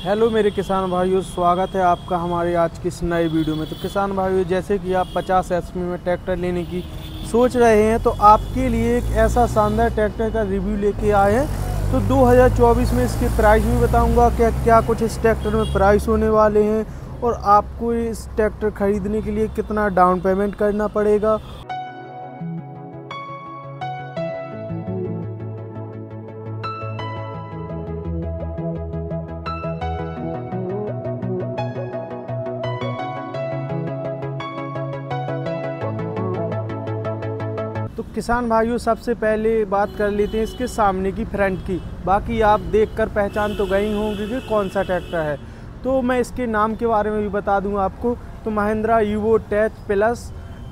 Hello मेरे किसान भाइयों, स्वागत है आपका हमारे आज की इस नए वीडियो में। तो किसान भाइयों, जैसे कि आप 50 HP में ट्रैक्टर लेने की सोच रहे हैं तो आपके लिए एक ऐसा शानदार ट्रैक्टर का रिव्यू लेके आए हैं। तो 2024 में इसके प्राइस भी बताऊंगा, क्या कुछ इस ट्रैक्टर में प्राइस होने वाले हैं और आपको इस ट्रैक्टर ख़रीदने के लिए कितना डाउन पेमेंट करना पड़ेगा। तो किसान भाइयों, सबसे पहले बात कर लेते हैं इसके सामने की फ्रंट की। बाकी आप देखकर पहचान तो गए होंगे कि कौन सा ट्रैक्टर है। तो मैं इसके नाम के बारे में भी बता दूं आपको। तो Mahindra Yuvo Tech Plus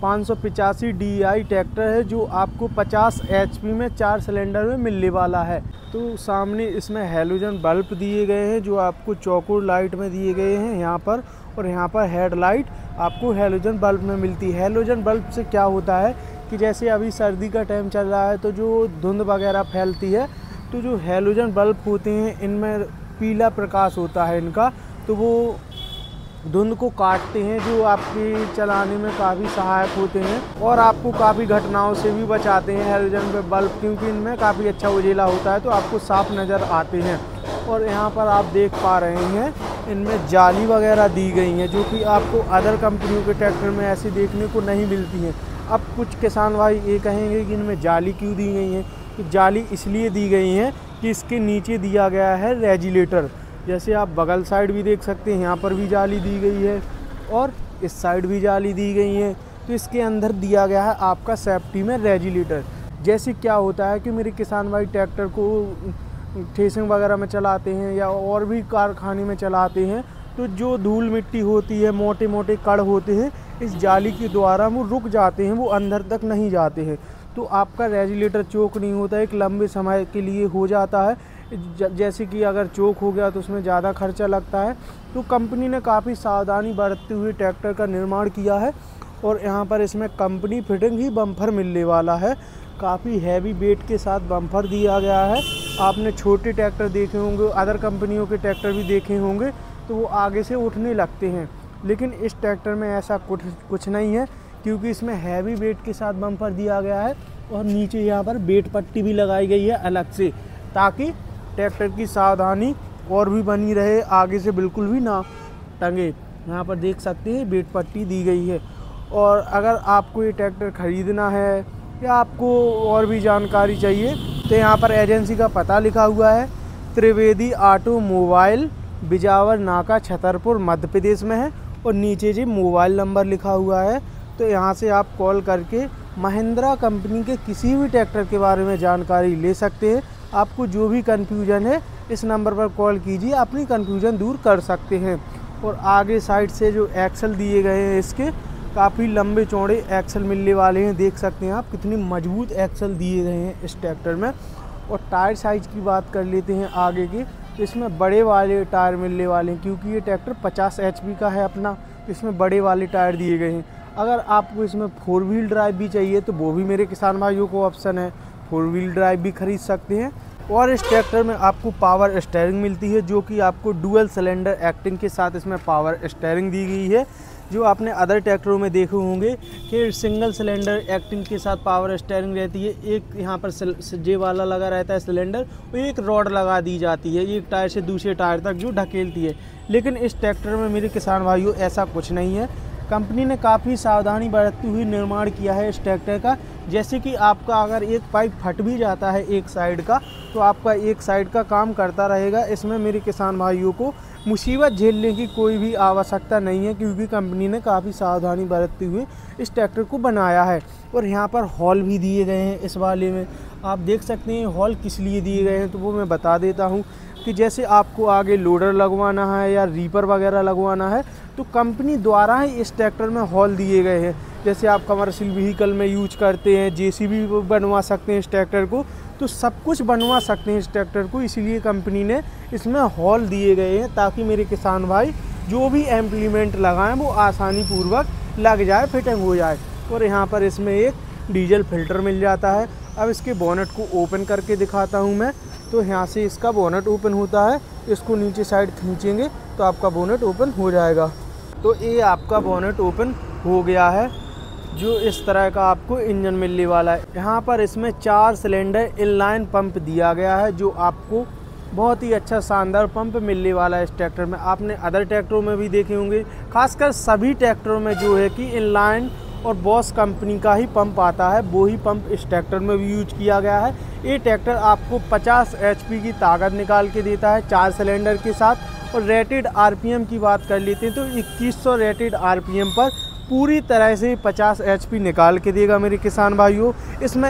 585 DI tractor है, जो आपको 50 HP में 4 सिलेंडर में मिलने वाला है। तो सामने इसमें हैलोजन बल्ब दिए गए हैं, जो आपको चौकोर लाइट में दिए गए हैं यहाँ पर, और यहाँ पर हेडलाइट आपको हैलोजन बल्ब में मिलती है। हैलोजन बल्ब से क्या होता है कि जैसे अभी सर्दी का टाइम चल रहा है तो जो धुंध वगैरह फैलती है, तो जो हैलोजन बल्ब होते हैं इनमें पीला प्रकाश होता है इनका, तो वो धुंध को काटते हैं, जो आपके चलाने में काफ़ी सहायक होते हैं और आपको काफ़ी घटनाओं से भी बचाते हैं हैलोजन बल्ब, क्योंकि इनमें काफ़ी अच्छा उजेला होता है तो आपको साफ नज़र आते हैं। और यहाँ पर आप देख पा रहे हैं इनमें जाली वगैरह दी गई हैं, जो कि आपको अदर कंपनियों के ट्रैक्टर में ऐसी देखने को नहीं मिलती हैं। अब कुछ किसान भाई ये कहेंगे कि इनमें जाली क्यों दी गई हैं। तो जाली इसलिए दी गई हैं कि इसके नीचे दिया गया है रेगुलेटर। जैसे आप बगल साइड भी देख सकते हैं, यहाँ पर भी जाली दी गई है और इस साइड भी जाली दी गई है। तो इसके अंदर दिया गया है आपका सेफ्टी में रेगुलेटर। जैसे क्या होता है कि मेरे किसान भाई ट्रैक्टर को थ्रेसिंग वगैरह में चलाते हैं या और भी कारखाने में चलाते हैं, तो जो धूल मिट्टी होती है, मोटे मोटे कण होते हैं, इस जाली के द्वारा वो रुक जाते हैं, वो अंदर तक नहीं जाते हैं। तो आपका रेगुलेटर चोक नहीं होता, एक लंबे समय के लिए हो जाता है। जैसे कि अगर चोक हो गया तो उसमें ज़्यादा खर्चा लगता है। तो कंपनी ने काफ़ी सावधानी बरतते हुए ट्रैक्टर का निर्माण किया है और यहाँ पर इसमें कंपनी फिटिंग ही बम्पर मिलने वाला है। काफ़ी हैवी वेट के साथ बम्पर दिया गया है। आपने छोटे ट्रैक्टर देखे होंगे, अदर कंपनियों के ट्रैक्टर भी देखे होंगे, तो वो आगे से उठने लगते हैं, लेकिन इस ट्रैक्टर में ऐसा कुछ नहीं है, क्योंकि इसमें हैवी वेट के साथ बम्पर दिया गया है और नीचे यहाँ पर वेट पट्टी भी लगाई गई है अलग से, ताकि ट्रैक्टर की सावधानी और भी बनी रहे, आगे से बिल्कुल भी ना टंगे। यहाँ पर देख सकते हैं वेट पट्टी दी गई है। और अगर आपको ये ट्रैक्टर ख़रीदना है या आपको और भी जानकारी चाहिए तो यहाँ पर एजेंसी का पता लिखा हुआ है, त्रिवेदी ऑटोमोबाइल, बिजावर नाका, छतरपुर, मध्य प्रदेश में है। और नीचे जी मोबाइल नंबर लिखा हुआ है। तो यहाँ से आप कॉल करके महिंद्रा कंपनी के किसी भी ट्रैक्टर के बारे में जानकारी ले सकते हैं। आपको जो भी कन्फ्यूजन है इस नंबर पर कॉल कीजिए, अपनी कन्फ्यूजन दूर कर सकते हैं। और आगे साइड से जो एक्सल दिए गए हैं, इसके काफ़ी लंबे चौड़े एक्सल मिलने वाले हैं। देख सकते हैं आप कितनी मजबूत एक्सल दिए गए हैं इस ट्रैक्टर में। और टायर साइज़ की बात कर लेते हैं आगे के, तो इसमें बड़े वाले टायर मिलने वाले हैं, क्योंकि ये ट्रैक्टर 50 HP का है अपना, इसमें बड़े वाले टायर दिए गए हैं। अगर आपको इसमें 4 व्हील ड्राइव भी चाहिए तो वो भी मेरे किसान भाइयों को ऑप्शन है, 4 व्हील ड्राइव भी खरीद सकते हैं। और इस ट्रैक्टर में आपको पावर स्टीयरिंग मिलती है, जो कि आपको डुअल सिलेंडर एक्टिंग के साथ इसमें पावर स्टीयरिंग दी गई है। जो आपने अदर ट्रैक्टरों में देखे होंगे कि सिंगल सिलेंडर एक्टिंग के साथ पावर स्टीयरिंग रहती है, एक यहाँ पर जे वाला लगा रहता है सिलेंडर, और एक रॉड लगा दी जाती है एक टायर से दूसरे टायर तक जो ढकेलती है। लेकिन इस ट्रैक्टर में मेरे किसान भाइयों ऐसा कुछ नहीं है। कंपनी ने काफ़ी सावधानी बरतते हुए निर्माण किया है इस ट्रैक्टर का। जैसे कि आपका अगर एक पाइप फट भी जाता है एक साइड का, तो आपका एक साइड का काम करता रहेगा। इसमें मेरे किसान भाइयों को मुसीबत झेलने की कोई भी आवश्यकता नहीं है, क्योंकि कंपनी ने काफ़ी सावधानी बरतते हुए इस ट्रैक्टर को बनाया है। और यहाँ पर हॉल भी दिए गए हैं इस वाले में, आप देख सकते हैं। हॉल किस लिए दिए गए हैं तो वो मैं बता देता हूँ कि जैसे आपको आगे लोडर लगवाना है या रीपर वगैरह लगवाना है, तो कंपनी द्वारा ही इस ट्रैक्टर में हॉल दिए गए हैं। जैसे आप कमर्शियल व्हीकल में यूज करते हैं, JCB बनवा सकते हैं इस ट्रैक्टर को, तो सब कुछ बनवा सकते हैं इस ट्रैक्टर को। इसीलिए कंपनी ने इसमें हॉल दिए गए हैं, ताकि मेरे किसान भाई जो भी इम्प्लीमेंट लगाएं वो आसानी पूर्वक लग जाए, फिटिंग हो जाए। और यहाँ पर इसमें एक डीजल फिल्टर मिल जाता है। अब इसके बोनट को ओपन करके दिखाता हूँ मैं। तो यहाँ से इसका बोनट ओपन होता है, इसको नीचे साइड खींचेंगे तो आपका बोनट ओपन हो जाएगा। तो ये आपका बोनट ओपन हो गया है। जो इस तरह का आपको इंजन मिलने वाला है। यहाँ पर इसमें 4 सिलेंडर इनलाइन पंप दिया गया है, जो आपको बहुत ही अच्छा शानदार पंप मिलने वाला है इस ट्रैक्टर में। आपने अदर ट्रैक्टरों में भी देखे होंगे, खासकर सभी ट्रैक्टरों में जो है कि इनलाइन और बॉस कंपनी का ही पंप आता है, वो ही पंप इस ट्रैक्टर में भी यूज किया गया है। ये ट्रैक्टर आपको 50 HP की ताकत निकाल के देता है 4 सिलेंडर के साथ। और रेटेड RPM की बात कर लेते हैं तो 2100 रेटेड RPM पर पूरी तरह से 50 HP निकाल के देगा मेरे किसान भाइयों। इसमें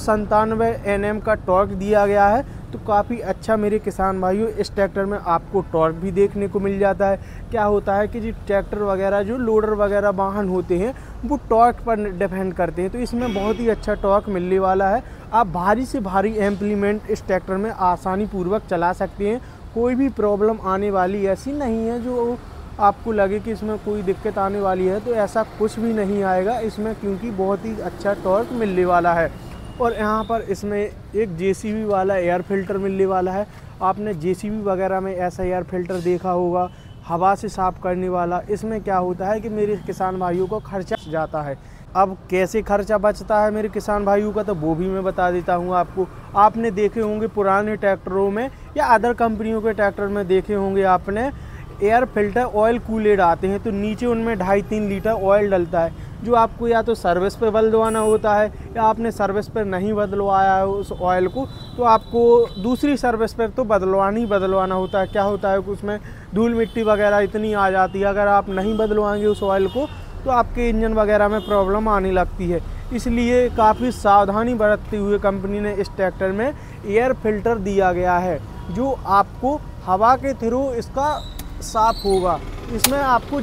197 Nm का टॉर्क दिया गया है, तो काफ़ी अच्छा मेरे किसान भाइयों इस ट्रैक्टर में आपको टॉर्क भी देखने को मिल जाता है। क्या होता है कि जी ट्रैक्टर वगैरह जो लोडर वगैरह वाहन होते हैं वो टॉर्क पर डिपेंड करते हैं, तो इसमें बहुत ही अच्छा टॉर्क मिलने वाला है। आप भारी से भारी इम्प्लीमेंट इस ट्रैक्टर में आसानी पूर्वक चला सकते हैं। कोई भी प्रॉब्लम आने वाली ऐसी नहीं है जो आपको लगे कि इसमें कोई दिक्कत आने वाली है, तो ऐसा कुछ भी नहीं आएगा इसमें, क्योंकि बहुत ही अच्छा टॉर्क मिलने वाला है। और यहाँ पर इसमें एक JCB वाला एयर फिल्टर मिलने वाला है। आपने JCB वगैरह में ऐसा एयर फिल्टर देखा होगा, हवा से साफ़ करने वाला। इसमें क्या होता है कि मेरे किसान भाइयों को खर्चा जाता है। अब कैसे खर्चा बचता है मेरे किसान भाइयों का, तो वो भी मैं बता देता हूँ आपको। आपने देखे होंगे पुराने ट्रैक्टरों में या अदर कंपनियों के ट्रैक्टर में देखे होंगे आपने, एयर फिल्टर ऑयल कूलेड आते हैं, तो नीचे उनमें 2.5-3 लीटर ऑयल डलता है, जो आपको या तो सर्विस पर बदलवाना होता है, या आपने सर्विस पर नहीं बदलवाया है उस ऑयल को, तो आपको दूसरी सर्विस पर तो बदलवाना होता है। क्या होता है कि उसमें धूल मिट्टी वगैरह इतनी आ जाती है, अगर आप नहीं बदलवाएंगे उस ऑयल को तो आपके इंजन वगैरह में प्रॉब्लम आने लगती है। इसलिए काफ़ी सावधानी बरतते हुए कंपनी ने इस ट्रैक्टर में एयर फिल्टर दिया गया है, जो आपको हवा के थ्रू इसका साफ होगा। इसमें आपको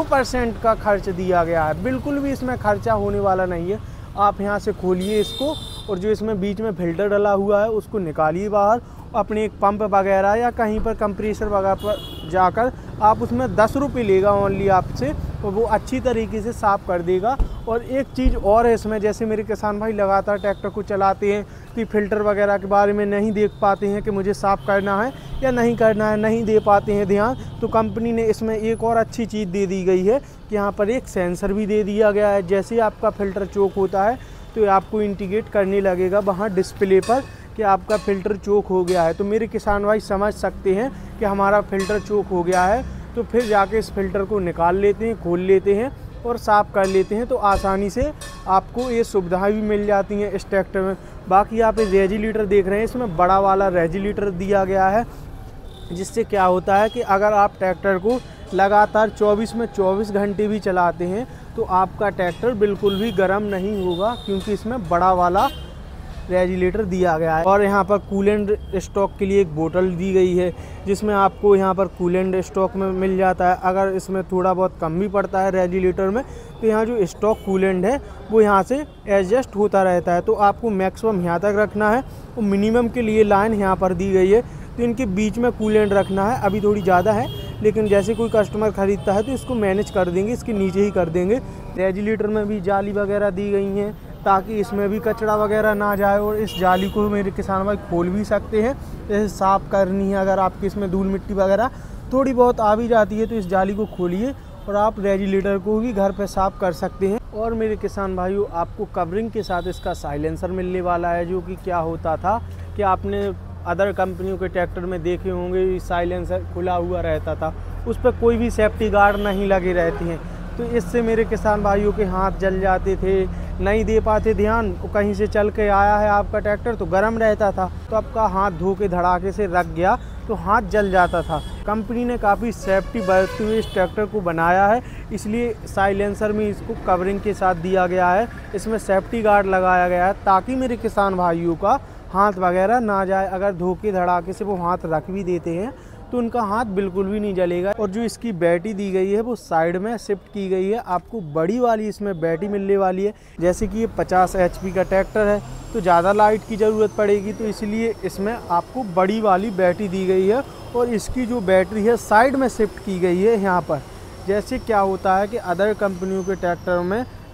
0% का खर्च दिया गया है, बिल्कुल भी इसमें खर्चा होने वाला नहीं है। आप यहाँ से खोलिए इसको, और जो इसमें बीच में फिल्टर डला हुआ है उसको निकालिए बाहर। अपने एक पंप वगैरह या कहीं पर कंप्रेसर वगैरह पर जाकर आप उसमें 10 रुपये लेगा ओनली आपसे, और वो अच्छी तरीके से साफ़ कर देगा। और एक चीज़ और है इसमें, जैसे मेरे किसान भाई लगातार ट्रैक्टर को चलाते हैं तो फिल्टर वगैरह के बारे में नहीं देख पाते हैं कि मुझे साफ़ करना है या नहीं करना है, नहीं दे पाते हैं ध्यान, तो कंपनी ने इसमें एक और अच्छी चीज़ दे दी गई है कि यहाँ पर एक सेंसर भी दे दिया गया है। जैसे ही आपका फ़िल्टर चोक होता है तो आपको इंडिकेट करने लगेगा वहाँ डिस्प्ले पर कि आपका फ़िल्टर चोक हो गया है। तो मेरे किसान भाई समझ सकते हैं कि हमारा फ़िल्टर चोक हो गया है, तो फिर जाके इस फ़िल्टर को निकाल लेते हैं, खोल लेते हैं और साफ़ कर लेते हैं। तो आसानी से आपको ये सुविधाएं भी मिल जाती हैं इस ट्रैक्टर में। बाकी आप ये रेगुलेटर देख रहे हैं, इसमें बड़ा वाला रेगुलेटर दिया गया है, जिससे क्या होता है कि अगर आप ट्रैक्टर को लगातार 24 में 24 घंटे भी चलाते हैं तो आपका ट्रैक्टर बिल्कुल भी गर्म नहीं होगा, क्योंकि इसमें बड़ा वाला रेगुलेटर दिया गया है। और यहाँ पर कूलेंट स्टॉक के लिए एक बोतल दी गई है, जिसमें आपको यहाँ पर कूलेंट स्टॉक में मिल जाता है। अगर इसमें थोड़ा बहुत कम भी पड़ता है रेगुलेटर में, तो यहाँ जो स्टॉक कूलेंट है वो यहाँ से एडजस्ट होता रहता है। तो आपको मैक्सिमम यहाँ तक रखना है, और मिनिमम के लिए लाइन यहाँ पर दी गई है, तो इनके बीच में कूलेंट रखना है। अभी थोड़ी ज़्यादा है, लेकिन जैसे कोई कस्टमर ख़रीदता है तो इसको मैनेज कर देंगे, इसके नीचे ही कर देंगे। रेगुलेटर में भी जाली वगैरह दी गई हैं ताकि इसमें भी कचरा वगैरह ना जाए, और इस जाली को मेरे किसान भाई खोल भी सकते हैं। जैसे साफ़ करनी है, अगर आपके इसमें धूल मिट्टी वगैरह थोड़ी बहुत आ भी जाती है तो इस जाली को खोलिए और आप रेगुलेटर को भी घर पे साफ़ कर सकते हैं। और मेरे किसान भाइयों, आपको कवरिंग के साथ इसका साइलेंसर मिलने वाला है, जो कि क्या होता था कि आपने अदर कंपनियों के ट्रैक्टर में देखे होंगे साइलेंसर खुला हुआ रहता था, उस पर कोई भी सेफ्टी गार्ड नहीं लगे रहती हैं। तो इससे मेरे किसान भाइयों के हाथ जल जाते थे, नहीं दे पाते ध्यान, कहीं से चल के आया है आपका ट्रैक्टर तो गर्म रहता था, तो आपका हाथ धो के धड़ाके से रख गया तो हाथ जल जाता था। कंपनी ने काफ़ी सेफ्टी बरतते हुए इस ट्रैक्टर को बनाया है, इसलिए साइलेंसर में इसको कवरिंग के साथ दिया गया है। इसमें सेफ्टी गार्ड लगाया गया है ताकि मेरे किसान भाइयों का हाथ वगैरह ना जाए। अगर धो के धड़ाके से वो हाथ रख भी देते हैं तो उनका हाथ बिल्कुल भी नहीं जलेगा। और जो इसकी बैटरी दी गई है वो साइड में शिफ्ट की गई है, आपको बड़ी वाली इसमें बैटरी मिलने वाली है। जैसे कि ये 50 HP का ट्रैक्टर है तो ज़्यादा लाइट की ज़रूरत पड़ेगी, तो इसलिए इसमें आपको बड़ी वाली बैटरी दी गई है, और इसकी जो बैटरी है साइड में शिफ्ट की गई है यहाँ पर। जैसे क्या होता है कि अदर कंपनियों के ट्रैक्टर में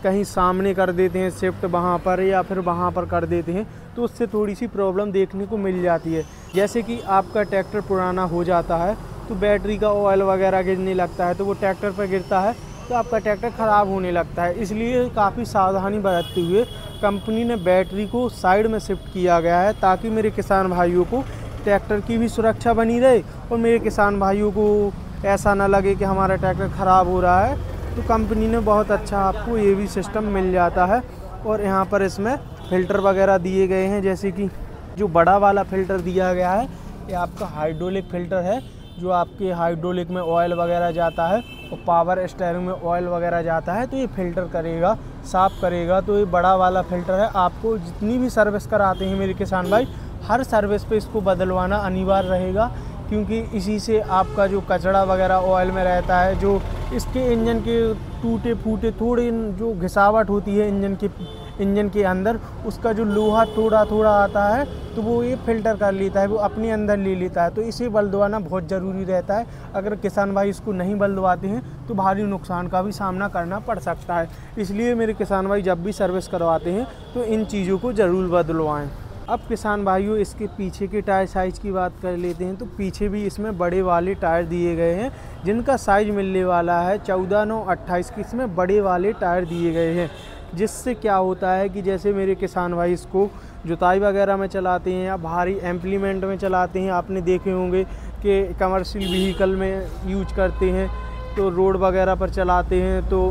कहीं सामने कर देते हैं शिफ्ट वहाँ पर या फिर वहाँ पर कर देते हैं, तो उससे थोड़ी सी प्रॉब्लम देखने को मिल जाती है। जैसे कि आपका ट्रैक्टर पुराना हो जाता है तो बैटरी का ऑयल वगैरह गिरने लगता है, तो वो ट्रैक्टर पर गिरता है तो आपका ट्रैक्टर ख़राब होने लगता है। इसलिए काफ़ी सावधानी बरतते हुए कंपनी ने बैटरी को साइड में शिफ्ट किया गया है, ताकि मेरे किसान भाइयों को ट्रैक्टर की भी सुरक्षा बनी रहे और मेरे किसान भाइयों को ऐसा ना लगे कि हमारा ट्रैक्टर ख़राब हो रहा है। तो कंपनी ने बहुत अच्छा आपको ये भी सिस्टम मिल जाता है। और यहाँ पर इसमें फ़िल्टर वगैरह दिए गए हैं, जैसे कि जो बड़ा वाला फ़िल्टर दिया गया है ये आपका हाइड्रोलिक फ़िल्टर है, जो आपके हाइड्रोलिक में ऑयल वगैरह जाता है और पावर स्टीयरिंग में ऑयल वगैरह जाता है, तो ये फ़िल्टर करेगा, साफ़ करेगा। तो ये बड़ा वाला फ़िल्टर है। आपको जितनी भी सर्विस कराते हैं मेरे किसान भाई, हर सर्विस पे इसको बदलवाना अनिवार्य रहेगा, क्योंकि इसी से आपका जो कचरा वगैरह ऑयल में रहता है, जो इसके इंजन के टूटे फूटे थोड़े जो घिसावट होती है इंजन के अंदर, उसका जो लोहा थोड़ा थोड़ा आता है तो वो ये फ़िल्टर कर लेता है, वो अपने अंदर ले लेता है। तो इसे बदलवाना बहुत ज़रूरी रहता है। अगर किसान भाई इसको नहीं बदलवाते हैं तो भारी नुकसान का भी सामना करना पड़ सकता है। इसलिए मेरे किसान भाई जब भी सर्विस करवाते हैं तो इन चीज़ों को ज़रूर बदलवाएँ। अब किसान भाइयों इसके पीछे के टायर साइज़ की बात कर लेते हैं, तो पीछे भी इसमें बड़े वाले टायर दिए गए हैं, जिनका साइज़ मिलने वाला है 14/9/28 की। इसमें बड़े वाले टायर दिए गए हैं, जिससे क्या होता है कि जैसे मेरे किसान भाई इसको जुताई वगैरह में चलाते हैं या भारी इम्प्लीमेंट में चलाते हैं, आपने देखे होंगे कि कमर्शियल व्हीकल में यूज करते हैं, तो रोड वगैरह पर चलाते हैं, तो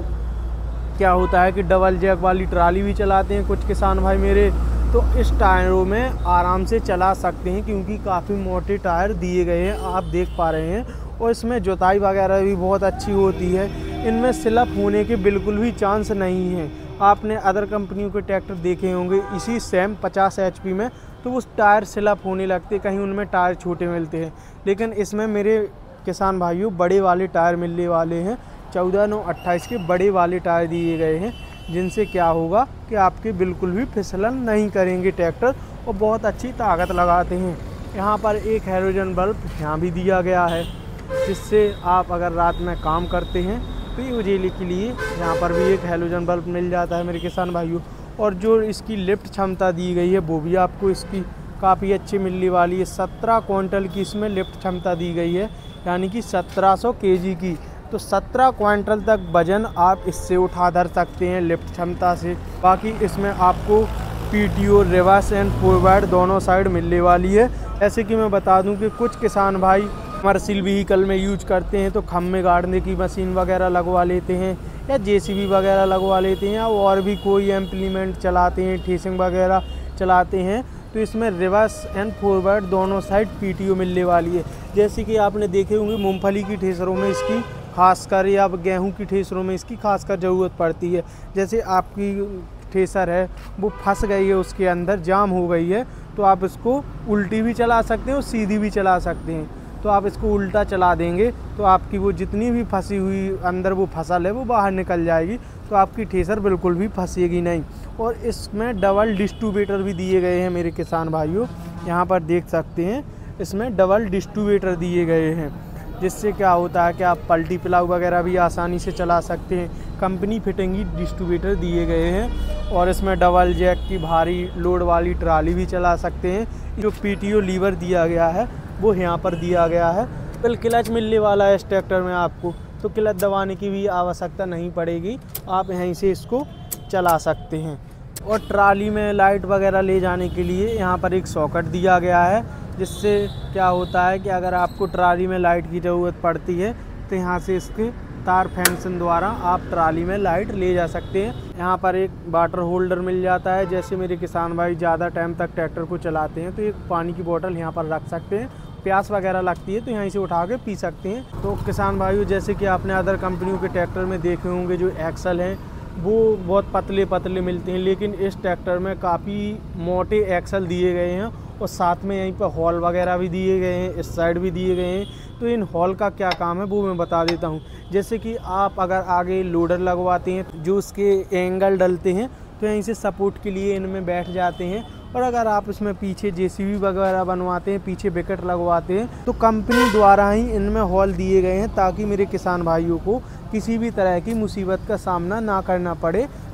क्या होता है कि डबल जैक वाली ट्राली भी चलाते हैं कुछ किसान भाई मेरे, तो इस टायरों में आराम से चला सकते हैं, क्योंकि काफ़ी मोटे टायर दिए गए हैं, आप देख पा रहे हैं। और इसमें जुताई वगैरह भी बहुत अच्छी होती है। इनमें स्लिप होने के बिल्कुल भी चांस नहीं है। आपने अदर कंपनियों के ट्रैक्टर देखे होंगे इसी सेम 50 HP में, तो उस टायर स्लिप होने लगते, कहीं उनमें टायर छोटे मिलते हैं, लेकिन इसमें मेरे किसान भाइयों बड़े वाले टायर मिलने वाले हैं। 14/9/28 के बड़े वाले टायर दिए गए हैं, जिनसे क्या होगा कि आपके बिल्कुल भी फिसलन नहीं करेंगे ट्रैक्टर, और बहुत अच्छी ताकत लगाते हैं। यहाँ पर एक हैलोजन बल्ब यहाँ भी दिया गया है, जिससे आप अगर रात में काम करते हैं तो ये उजाले के लिए यहाँ पर भी एक हैलोजन बल्ब मिल जाता है मेरे किसान भाइयों। और जो इसकी लिफ्ट क्षमता दी गई है वो भी आपको इसकी काफ़ी अच्छी मिलने वाली है। 17 क्विंटल की इसमें लिफ्ट क्षमता दी गई है, यानी कि 1700 kg की। तो 17 क्विंटल तक वज़न आप इससे उठा धर सकते हैं लिफ्ट क्षमता से। बाकी इसमें आपको PTO रिवर्स एंड फॉरवर्ड दोनों साइड मिलने वाली है। ऐसे कि मैं बता दूं कि कुछ किसान भाई कमर्शियल व्हीकल में यूज करते हैं, तो खम्भे गाड़ने की मशीन वगैरह लगवा लेते हैं या JCB वगैरह लगवा लेते हैं, या और भी कोई इम्प्लीमेंट चलाते हैं, ठेसिंग वगैरह चलाते हैं, तो इसमें रिवर्स एंड फॉरवर्ड दोनों साइड PTO मिलने वाली है। जैसे कि आपने देखे होंगे मूंगफली की ठेसरों में इसकी खासकर, या गेहूं की ठेसरों में इसकी खासकर ज़रूरत पड़ती है। जैसे आपकी ठेसर है वो फंस गई है, उसके अंदर जाम हो गई है, तो आप इसको उल्टी भी चला सकते हैं और सीधी भी चला सकते हैं। तो आप इसको उल्टा चला देंगे तो आपकी वो जितनी भी फंसी हुई अंदर वो फसल है वो बाहर निकल जाएगी, तो आपकी ठेसर बिल्कुल भी फंसेगी नहीं। और इसमें डबल डिस्ट्रीब्यूटर भी दिए गए हैं मेरे किसान भाइयों, यहाँ पर देख सकते हैं इसमें डबल डिस्ट्रीब्यूटर दिए गए हैं, जिससे क्या होता है कि आप पलटी पिलाऊ वगैरह भी आसानी से चला सकते हैं। कंपनी फिटिंगी डिस्ट्रीब्यूटर दिए गए हैं, और इसमें डबल जैक की भारी लोड वाली ट्राली भी चला सकते हैं। जो PTO लीवर दिया गया है वो यहाँ पर दिया गया है। बिल क्लच मिलने वाला है इस ट्रैक्टर में आपको, तो क्लच दबाने की भी आवश्यकता नहीं पड़ेगी, आप यहीं से इसको चला सकते हैं। और ट्राली में लाइट वगैरह ले जाने के लिए यहाँ पर एक सॉकेट दिया गया है, जिससे क्या होता है कि अगर आपको ट्राली में लाइट की ज़रूरत पड़ती है तो यहाँ से इसके तार फैंक्शन द्वारा आप ट्राली में लाइट ले जा सकते हैं। यहाँ पर एक वाटर होल्डर मिल जाता है, जैसे मेरे किसान भाई ज़्यादा टाइम तक ट्रैक्टर को चलाते हैं तो एक पानी की बोतल यहाँ पर रख सकते हैं, प्यास वगैरह लगती है तो यहीं से उठा के पी सकते हैं। तो किसान भाइयों जैसे कि आपने अदर कंपनियों के ट्रैक्टर में देखे होंगे जो एक्सल हैं वो बहुत पतले पतले मिलते हैं, लेकिन इस ट्रैक्टर में काफ़ी मोटे एक्सल दिए गए हैं, और साथ में यहीं पर हॉल वगैरह भी दिए गए हैं, इस साइड भी दिए गए हैं। तो इन हॉल का क्या काम है वो मैं बता देता हूँ। जैसे कि आप अगर आगे लोडर लगवाते हैं जो उसके एंगल डलते हैं, तो यहीं से सपोर्ट के लिए इनमें बैठ जाते हैं। और अगर आप इसमें पीछे JCB वगैरह बनवाते हैं, पीछे विकेट लगवाते हैं, तो कंपनी द्वारा ही इनमें हॉल दिए गए हैं, ताकि मेरे किसान भाइयों को किसी भी तरह की मुसीबत का सामना ना करना पड़े।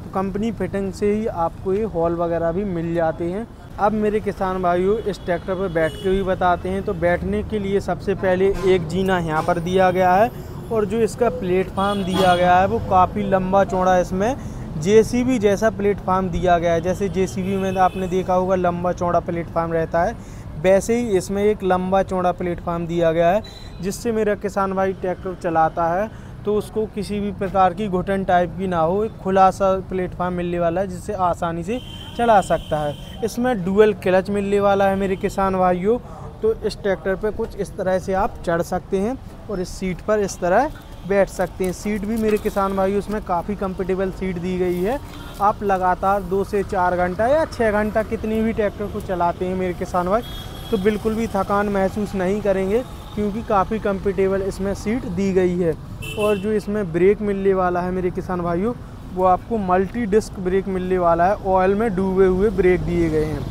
तो कंपनी फिटिंग से ही आपको ये हॉल वगैरह भी मिल जाते हैं। अब मेरे किसान भाइयों इस ट्रैक्टर पर बैठ के भी बताते हैं। तो बैठने के लिए सबसे पहले एक जीना यहाँ पर दिया गया है और जो इसका प्लेटफार्म दिया गया है वो काफ़ी लंबा चौड़ा, इसमें जेसीबी जैसा प्लेटफार्म दिया गया है। जैसे जेसीबी में आपने देखा होगा लंबा चौड़ा प्लेटफार्म रहता है, वैसे ही इसमें एक लंबा चौड़ा प्लेटफार्म दिया गया है, जिससे मेरा किसान भाई ट्रैक्टर चलाता है तो उसको किसी भी प्रकार की घुटन टाइप की ना हो। एक खुला सा प्लेटफार्म मिलने वाला है जिससे आसानी से चला सकता है। इसमें डुअल क्लच मिलने वाला है मेरे किसान भाइयों। तो इस ट्रैक्टर पे कुछ इस तरह से आप चढ़ सकते हैं और इस सीट पर इस तरह बैठ सकते हैं। सीट भी मेरे किसान भाइयों उसमें काफ़ी कंफर्टेबल सीट दी गई है। आप लगातार 2 से 4 घंटा या 6 घंटा कितनी भी ट्रैक्टर को चलाते हैं मेरे किसान भाई तो बिल्कुल भी थकान महसूस नहीं करेंगे, क्योंकि काफ़ी कंफर्टेबल इसमें सीट दी गई है। और जो इसमें ब्रेक मिलने वाला है मेरे किसान भाइयों वो आपको मल्टी डिस्क ब्रेक मिलने वाला है। ऑयल में डूबे हुए ब्रेक दिए गए हैं।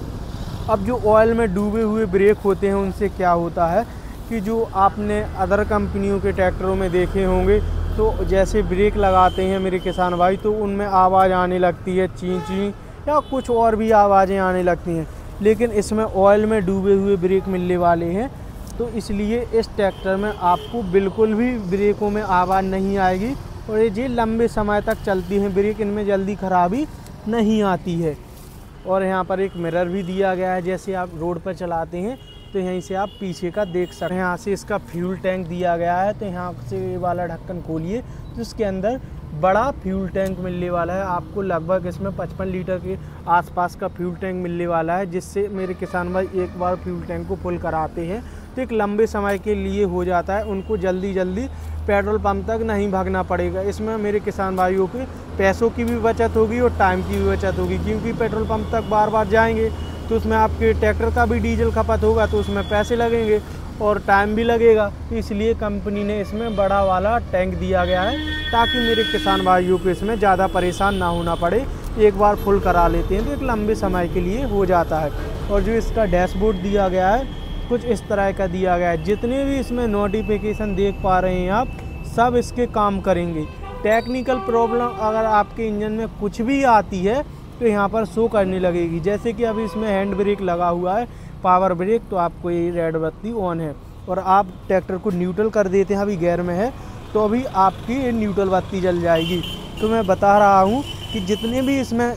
अब जो ऑयल में डूबे हुए ब्रेक होते हैं उनसे क्या होता है कि जो आपने अदर कंपनियों के ट्रैक्टरों में देखे होंगे तो जैसे ब्रेक लगाते हैं मेरे किसान भाई तो उनमें आवाज़ आने लगती है, ची ची या कुछ और भी आवाज़ें आने लगती हैं। लेकिन इसमें ऑयल में डूबे हुए ब्रेक मिलने वाले हैं, तो इसलिए इस ट्रैक्टर में आपको बिल्कुल भी ब्रेकों में आवाज़ नहीं आएगी और ये लंबे समय तक चलती हैं ब्रेक, इनमें जल्दी खराबी नहीं आती है। और यहाँ पर एक मिरर भी दिया गया है, जैसे आप रोड पर चलाते हैं तो यहीं से आप पीछे का देख सकते हैं। यहाँ से इसका फ्यूल टैंक दिया गया है, तो यहाँ से ये वाला ढक्कन खोलिए तो इसके अंदर बड़ा फ्यूल टैंक मिलने वाला है आपको। लगभग इसमें 55 लीटर के आसपास का फ्यूल टैंक मिलने वाला है, जिससे मेरे किसान भाई एक बार फ्यूल टैंक को फुल कराते हैं तो एक लंबे समय के लिए हो जाता है, उनको जल्दी जल्दी पेट्रोल पंप तक नहीं भागना पड़ेगा। इसमें मेरे किसान भाइयों के पैसों की भी बचत होगी और टाइम की भी बचत होगी, क्योंकि पेट्रोल पंप तक बार बार जाएंगे तो उसमें आपके ट्रैक्टर का भी डीजल खपत होगा, तो उसमें पैसे लगेंगे और टाइम भी लगेगा। तो इसलिए कंपनी ने इसमें बड़ा वाला टैंक दिया गया है, ताकि मेरे किसान भाइयों को इसमें ज़्यादा परेशान ना होना पड़े। एक बार फुल करा लेते हैं तो एक लंबे समय के लिए हो जाता है। और जो इसका डैशबोर्ड दिया गया है कुछ इस तरह का दिया गया है। जितने भी इसमें नोटिफिकेशन देख पा रहे हैं आप, सब इसके काम करेंगे। टेक्निकल प्रॉब्लम अगर आपके इंजन में कुछ भी आती है तो यहाँ पर शो करने लगेगी। जैसे कि अभी इसमें हैंड ब्रेक लगा हुआ है, पावर ब्रेक, तो आपको ये रेड बत्ती ऑन है और आप ट्रैक्टर को न्यूट्रल कर देते हैं, अभी गियर में है तो अभी आपकी ये न्यूट्रल बत्ती जल जाएगी। तो मैं बता रहा हूँ कि जितने भी इसमें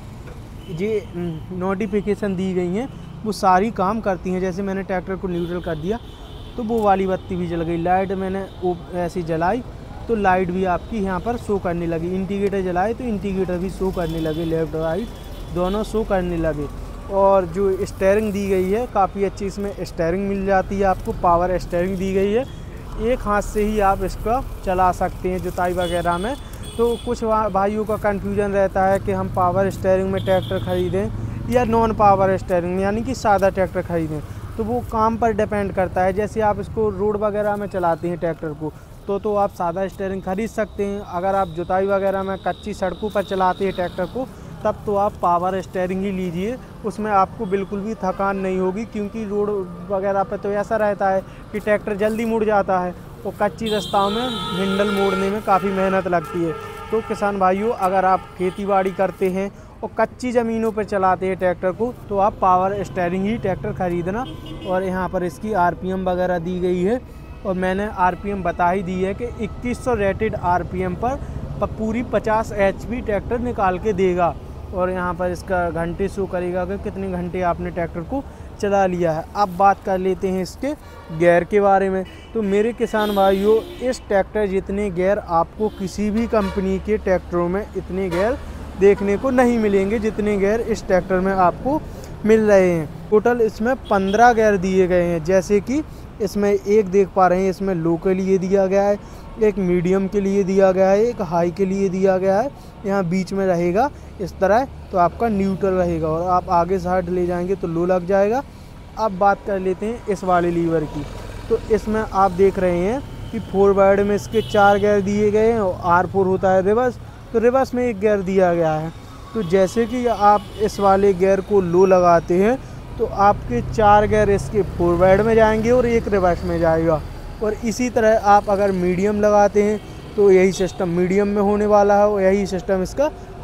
ये नोटिफिकेशन दी गई हैं वो सारी काम करती हैं। जैसे मैंने ट्रैक्टर को न्यूट्रल कर दिया तो वो वाली बत्ती भी जल गई। लाइट मैंने वो ऐसी जलाई तो लाइट भी आपकी यहाँ पर शो करने लगी। इंडिकेटर जलाए तो इंडिकेटर भी शो करने लगे, लेफ़्ट राइट दोनों शो करने लगे। और जो स्टीयरिंग दी गई है काफ़ी अच्छी, इसमें स्टीयरिंग मिल जाती है आपको, पावर स्टीयरिंग दी गई है। एक हाथ से ही आप इसका चला सकते हैं जुताई वगैरह में। तो कुछ भाइयों का कन्फ्यूजन रहता है कि हम पावर स्टीयरिंग में ट्रैक्टर ख़रीदें या नॉन पावर स्टीयरिंग यानी कि सादा ट्रैक्टर ख़रीदें, तो वो काम पर डिपेंड करता है। जैसे आप इसको रोड वगैरह में चलाते हैं ट्रैक्टर को तो आप सादा स्टीयरिंग खरीद सकते हैं। अगर आप जुताई वगैरह में कच्ची सड़कों पर चलाते हैं ट्रैक्टर को तब तो आप पावर स्टीयरिंग ही लीजिए, उसमें आपको बिल्कुल भी थकान नहीं होगी। क्योंकि रोड वगैरह पर तो ऐसा रहता है कि ट्रैक्टर जल्दी मुड़ जाता है और कच्ची रास्ताओं में हैंडल मोड़ने में काफ़ी मेहनत लगती है। तो किसान भाइयों, अगर आप खेतीबाड़ी करते हैं और कच्ची ज़मीनों पर चलाते हैं ट्रैक्टर को तो आप पावर स्टीयरिंग ही ट्रैक्टर ख़रीदना। और यहाँ पर इसकी आरपीएम वगैरह दी गई है और मैंने आरपीएम बता ही दी है कि 2100 रेटेड आरपीएम पर पूरी 50 एचपी ट्रैक्टर निकाल के देगा। और यहाँ पर इसका घंटे शो करेगा कि कितने घंटे आपने ट्रैक्टर को चला लिया है। अब बात कर लेते हैं इसके गियर के बारे में। तो मेरे किसान भाइयों, इस ट्रैक्टर जितने गियर आपको किसी भी कंपनी के ट्रैक्टरों में इतने गियर देखने को नहीं मिलेंगे जितने गियर इस ट्रैक्टर में आपको मिल रहे हैं। टोटल इसमें 15 गियर दिए गए हैं। जैसे कि इसमें एक देख पा रहे हैं, इसमें लो के लिए दिया गया है, एक मीडियम के लिए दिया गया है, एक हाई के लिए दिया गया है। यहाँ बीच में रहेगा इस तरह, तो आपका न्यूट्रल रहेगा और आप आगे साइड ले जाएंगे तो लो लग जाएगा। अब बात कर लेते हैं इस वाले लीवर की। तो इसमें आप देख रहे हैं कि फॉरवर्ड में इसके 4 गियर दिए गए हैं और R4 होता है रिवर्स, तो रिवर्स में एक गियर दिया गया है। तो जैसे कि आप इस वाले गियर को लो लगाते हैं तो आपके 4 गियर इसके फॉरवर्ड में जाएंगे और एक रिवर्स में जाएगा। और इसी तरह आप अगर मीडियम लगाते हैं तो यही सिस्टम मीडियम में होने वाला है और यही सिस्टम इसका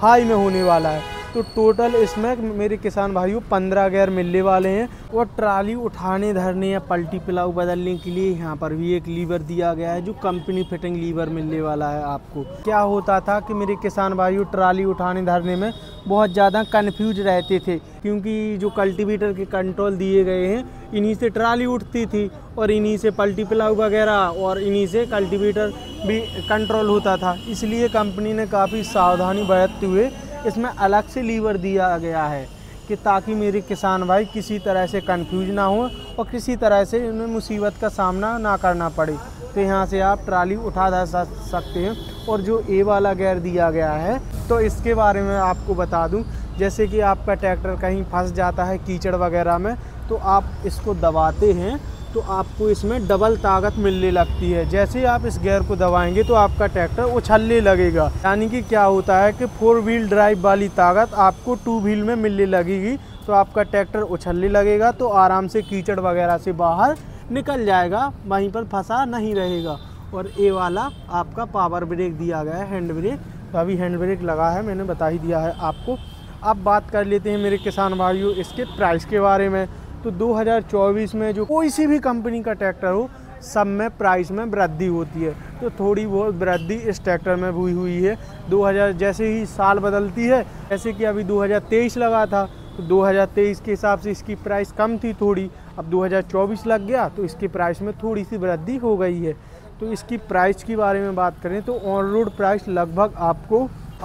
हाई में होने वाला है। तो टोटल इसमें मेरे किसान भाइयों 15 गियर मिलने वाले हैं। और ट्राली उठाने धरने या पलटी पिलाऊ बदलने के लिए यहाँ पर भी एक लीवर दिया गया है, जो कंपनी फिटिंग लीवर मिलने वाला है आपको। क्या होता था कि मेरे किसान भाइयों ट्राली उठाने धरने में बहुत ज़्यादा कन्फ्यूज रहते थे, क्योंकि जो कल्टीवेटर के कंट्रोल दिए गए हैं इन्हीं से ट्राली उठती थी और इन्हीं से पलटी पिलाऊ वगैरह और इन्हीं से कल्टीवेटर भी कंट्रोल होता था। इसलिए कंपनी ने काफ़ी सावधानी बरतते हुए इसमें अलग से लीवर दिया गया है कि ताकि मेरे किसान भाई किसी तरह से कंफ्यूज ना हो और किसी तरह से उन्हें मुसीबत का सामना ना करना पड़े। तो यहाँ से आप ट्राली उठा सकते हैं। और जो ए वाला गियर दिया गया है तो इसके बारे में आपको बता दूं, जैसे कि आपका ट्रैक्टर कहीं फंस जाता है कीचड़ वगैरह में, तो आप इसको दबाते हैं तो आपको इसमें डबल ताकत मिलने लगती है। जैसे ही आप इस गियर को दबाएंगे तो आपका ट्रैक्टर उछलने लगेगा। यानी कि क्या होता है कि 4 व्हील ड्राइव वाली ताकत आपको 2 व्हील में मिलने लगेगी, तो आपका ट्रैक्टर उछलने लगेगा तो आराम से कीचड़ वगैरह से बाहर निकल जाएगा, वहीं पर फंसा नहीं रहेगा। और ए वाला आपका पावर ब्रेक दिया गया है, हैंड ब्रेक। तो अभी हैंड ब्रेक लगा है, मैंने बता ही दिया है आपको। अब बात कर लेते हैं मेरे किसान भाइयों इसके प्राइस के बारे में। तो 2024 में जो कोई सी भी कंपनी का ट्रैक्टर हो, सब में प्राइस में वृद्धि होती है। तो थोड़ी बहुत वृद्धि इस ट्रैक्टर में भी हुई है। 2000 जैसे ही साल बदलती है, जैसे कि अभी 2023 लगा था तो 2023 के हिसाब से इसकी प्राइस कम थी थोड़ी, अब 2024 लग गया तो इसकी प्राइस में थोड़ी सी वृद्धि हो गई है। तो इसकी प्राइस के बारे में बात करें तो ऑन रोड प्राइस लगभग आपको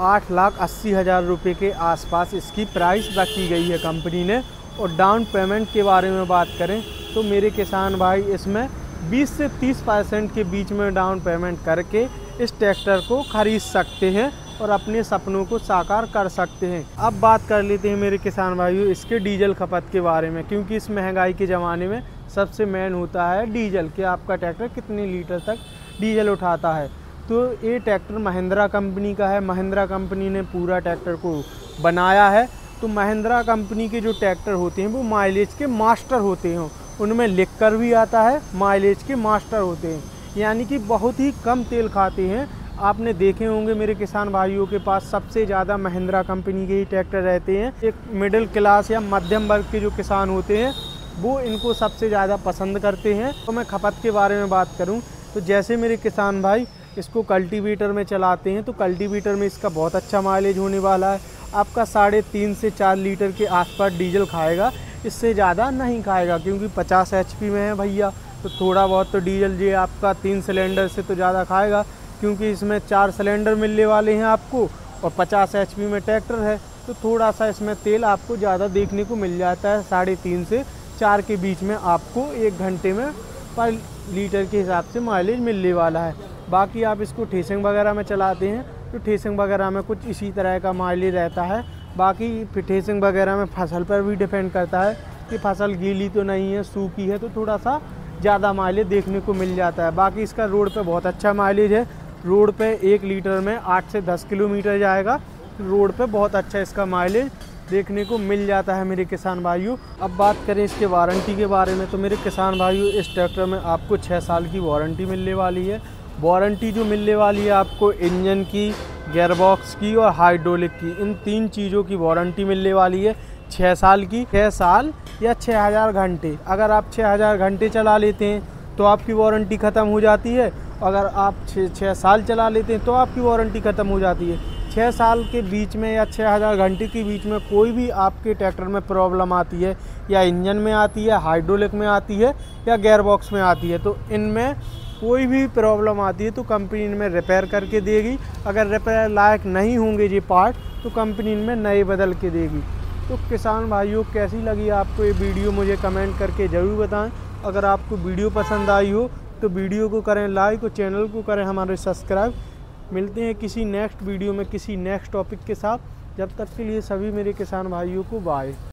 8,80,000 रुपये के आसपास इसकी प्राइस रखी गई है कंपनी ने। और डाउन पेमेंट के बारे में बात करें तो मेरे किसान भाई इसमें 20 से 30% के बीच में डाउन पेमेंट करके इस ट्रैक्टर को खरीद सकते हैं और अपने सपनों को साकार कर सकते हैं। अब बात कर लेते हैं मेरे किसान भाइयों इसके डीजल खपत के बारे में, क्योंकि इस महंगाई के ज़माने में सबसे मेन होता है डीजल, कि आपका ट्रैक्टर कितने लीटर तक डीजल उठाता है। तो ये ट्रैक्टर महिंद्रा कंपनी का है। महिंद्रा कंपनी ने पूरा ट्रैक्टर को बनाया है। तो महिंद्रा कंपनी के जो ट्रैक्टर होते हैं वो माइलेज के मास्टर होते हैं, उनमें लिख कर भी आता है माइलेज के मास्टर होते हैं, यानी कि बहुत ही कम तेल खाते हैं। आपने देखे होंगे मेरे किसान भाइयों के पास सबसे ज़्यादा महिंद्रा कंपनी के ही ट्रैक्टर रहते हैं। एक मिडिल क्लास या मध्यम वर्ग के जो किसान होते हैं वो इनको सबसे ज़्यादा पसंद करते हैं। तो मैं खपत के बारे में बात करूं तो जैसे मेरे किसान भाई इसको कल्टीवेटर में चलाते हैं तो कल्टीवेटर में इसका बहुत अच्छा माइलेज होने वाला है। आपका 3.5 से 4 लीटर के आसपास डीजल खाएगा, इससे ज़्यादा नहीं खाएगा, क्योंकि 50 HP में है भैया। तो थोड़ा बहुत तो डीजल ये आपका 3 सिलेंडर से तो ज़्यादा खाएगा, क्योंकि इसमें 4 सिलेंडर मिलने वाले हैं आपको और 50 HP में ट्रैक्टर है। तो थोड़ा सा इसमें तेल आपको ज़्यादा देखने को मिल जाता है। 3.5 से 4 के बीच में आपको 1 घंटे में पर लीटर के हिसाब से माइलेज मिलने वाला है। बाकी आप इसको ठेसिंग वगैरह में चलाते हैं तो ठेसिंग वगैरह में कुछ इसी तरह का माइलेज रहता है। बाकी ठेसिंग वगैरह में फसल पर भी डिपेंड करता है कि फसल गीली तो नहीं है, सूखी है, तो थोड़ा सा ज़्यादा माइलेज देखने को मिल जाता है। बाकी इसका रोड पे बहुत अच्छा माइलेज है। रोड पे 1 लीटर में 8 से 10 किलोमीटर जाएगा। रोड पे बहुत अच्छा इसका माइलेज देखने को मिल जाता है मेरे किसान भाइयों। अब बात करें इसके वारंटी के बारे में तो मेरे किसान भाइयों इस ट्रैक्टर में आपको 6 साल की वारंटी मिलने वाली है। वारंटी जो मिलने वाली है आपको इंजन की, गियरबॉक्स की और हाइड्रोलिक की, इन 3 चीज़ों की वारंटी मिलने वाली है 6 साल की। 6 साल या 6000 घंटे। अगर आप 6000 घंटे चला लेते हैं तो आपकी वारंटी ख़त्म हो जाती है। अगर आप 6 साल चला लेते हैं तो आपकी वारंटी ख़त्म हो जाती है। 6 साल के बीच में या 6000 घंटे के बीच में कोई भी आपके ट्रैक्टर में प्रॉब्लम आती है, या इंजन में आती है, हाइड्रोलिक में आती है या गियरबॉक्स में आती है, तो इनमें कोई भी प्रॉब्लम आती है तो कंपनी इनमें रिपेयर करके देगी। अगर रिपेयर लायक नहीं होंगे ये पार्ट तो कंपनी इनमें नए बदल के देगी। तो किसान भाइयों कैसी लगी आपको ये वीडियो मुझे कमेंट करके ज़रूर बताएं। अगर आपको वीडियो पसंद आई हो तो वीडियो को करें लाइक और चैनल को करें हमारे सब्सक्राइब। मिलते हैं किसी नेक्स्ट वीडियो में किसी नेक्स्ट टॉपिक के साथ। जब तक के लिए सभी मेरे किसान भाइयों को बाय।